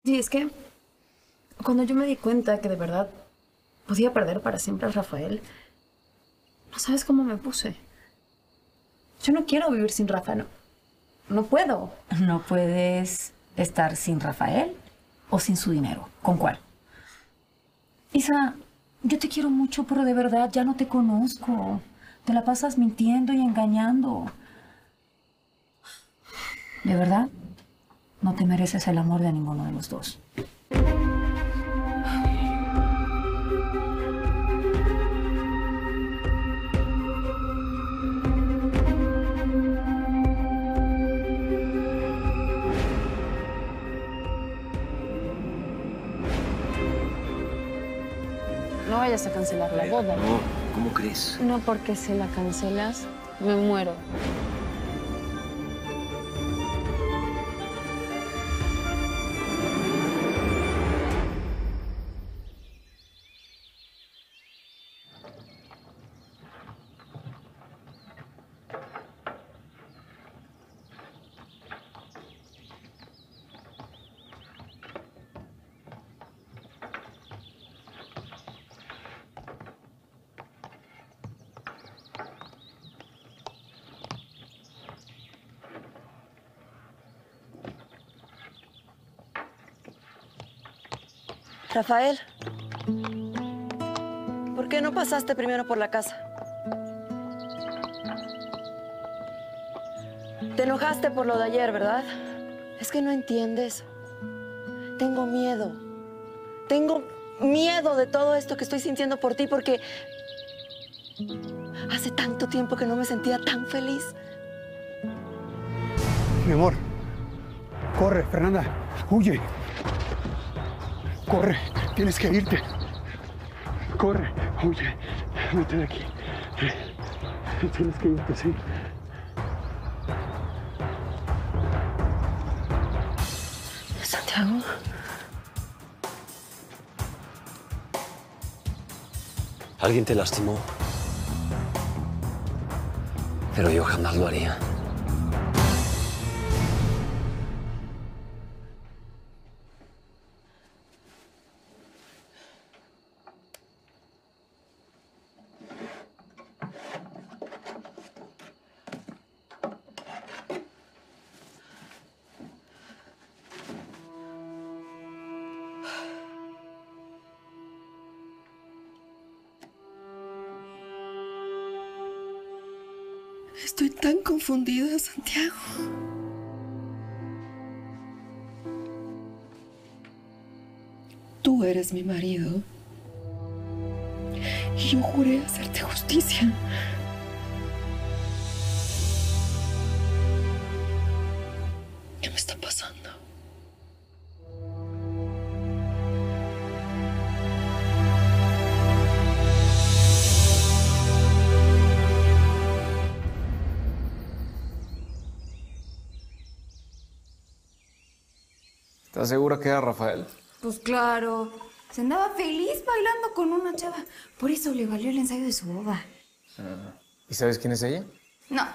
Sí, es que cuando yo me di cuenta que de verdad podía perder para siempre a Rafael, no sabes cómo me puse. Yo no quiero vivir sin Rafa, no. No puedo. ¿No puedes estar sin Rafael o sin su dinero? ¿Con cuál? Isa, yo te quiero mucho, pero de verdad ya no te conozco. Te la pasas mintiendo y engañando. De verdad, no te mereces el amor de ninguno de los dos. No vayas a cancelar la boda. No, ¿cómo crees? No, porque si la cancelas, me muero. Rafael, ¿por qué no pasaste primero por la casa? Te enojaste por lo de ayer, ¿verdad? Es que no entiendes. Tengo miedo. Tengo miedo de todo esto que estoy sintiendo por ti porque hace tanto tiempo que no me sentía tan feliz. Mi amor, corre, Fernanda, huye. Corre, tienes que irte. Corre, huye, vete de aquí. Tienes que irte, sí. Santiago. Alguien te lastimó. Pero yo jamás lo haría. Estoy tan confundida, Santiago. Tú eres mi marido. Y yo juré hacerte justicia. ¿Qué me está pasando? ¿Estás segura que era Rafael? Pues claro, se andaba feliz bailando con una chava. Por eso le valió el ensayo de su boda. ¿Y sabes quién es ella? No.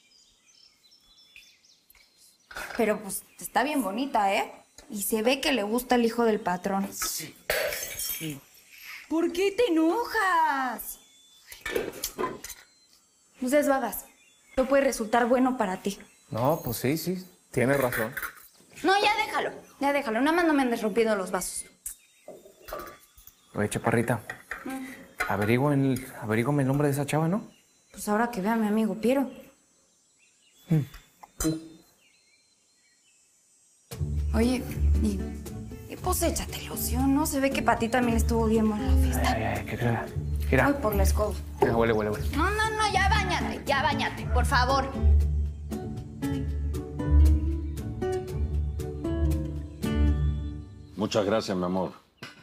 Pero pues está bien bonita, ¿eh? Y se ve que le gusta el hijo del patrón. Sí. ¿Por qué te enojas? No seas vagas. No puede resultar bueno para ti. No, pues sí, tienes razón. No, ya déjalo. Ya déjalo. Nada más no me andes rompiendo los vasos. Oye, chaparrita, averígame el nombre de esa chava, ¿no? Pues ahora que vea a mi amigo Piero. Oye, y pues échate loción, ¿no? Se ve que para ti también estuvo bien buena la fiesta. Ay, ¿qué tal? Mira. Voy por la escoba. Huele. No, ya bañate, por favor. Muchas gracias, mi amor.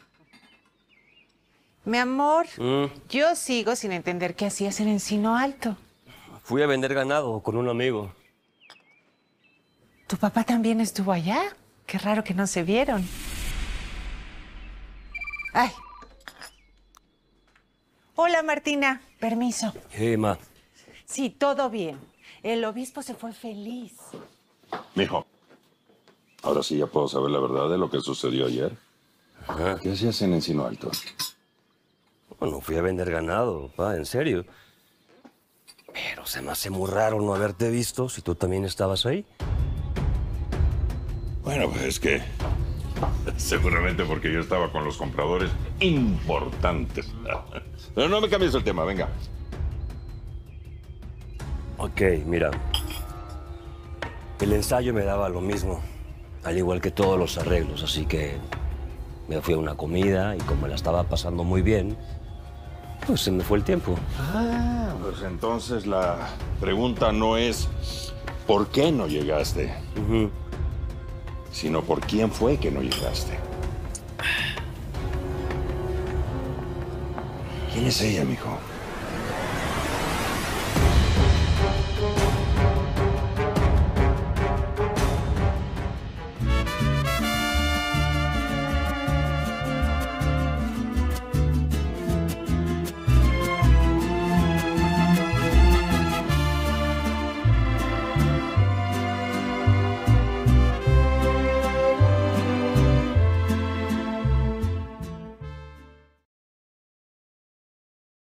Mi amor, yo sigo sin entender qué hacías en Encino Alto. Fui a vender ganado con un amigo. ¿Tu papá también estuvo allá? Qué raro que no se vieron. Ay. Hola, Martina. Permiso. Ma. Sí, todo bien. El obispo se fue feliz. Mijo, Ahora sí ya puedo saber la verdad de lo que sucedió ayer. Ajá. ¿Qué hacías en Encino Alto? Bueno, fui a vender ganado, pa, en serio. Pero se me hace muy raro no haberte visto si tú también estabas ahí. Bueno, pues es que seguramente porque yo estaba con los compradores importantes. Pero no me cambies el tema, venga. Ok, mira. El ensayo me daba lo mismo, al igual que todos los arreglos, así que me fui a una comida y como la estaba pasando muy bien, pues se me fue el tiempo. Ah, pues entonces la pregunta no es ¿por qué no llegaste? Sino ¿por quién fue que no llegaste? ¿Quién es ella, mijo?